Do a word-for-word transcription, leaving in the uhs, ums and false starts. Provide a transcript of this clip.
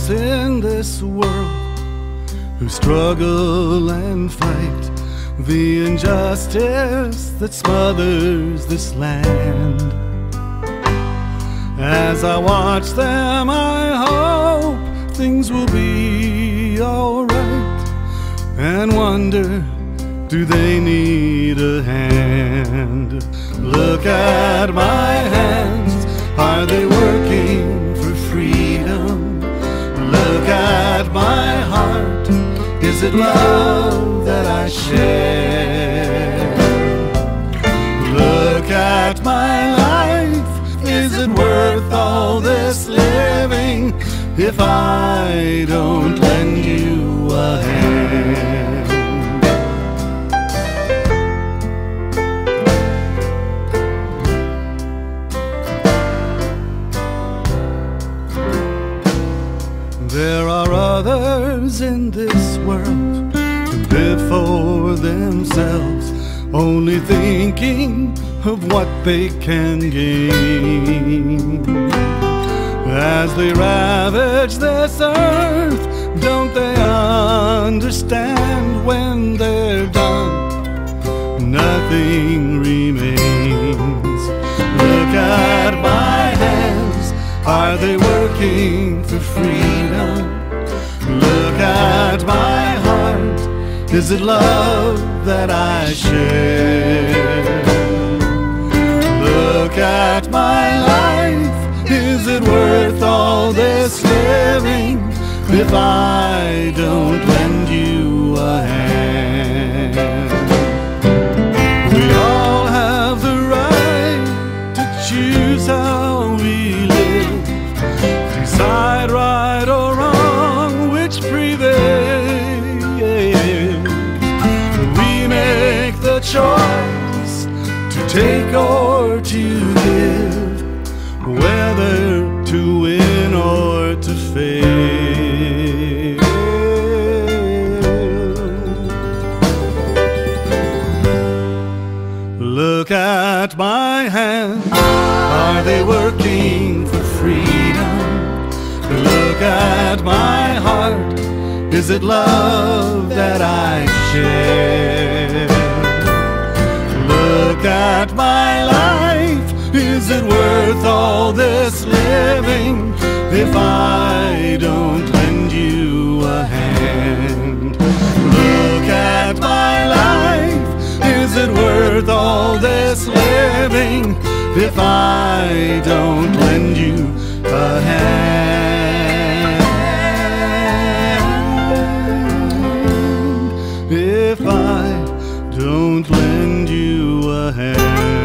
those in this world who struggle and fight the injustice that smothers this land. As I watch them, I hope things will be alright, and wonder, do they need a hand? Look at my hands, are they working for freedom? Look at my heart, is it love that I share? Look at my life, is it worth all this living if I don't lend you a hand? There are others in this world who live for themselves, only thinking of what they can gain. As they ravage this earth, don't they understand when they're done, nothing remains? Look at my hands, are they working for freedom? Look at my heart, is it love that I share? Look at my life, is it worth all this living if I don't lend you a hand? We all have the right to choose how we live, decide right or wrong which prevails. We make the choice to take or to give, whether to win or to fail. Look at my hands, are they working for freedom? Look at my heart, is it love that I share? Look at my life, is it worth all this living if I don't lend you a hand? Look at my life, is it worth all this living if I don't lend you a hand? If I don't lend you a hand.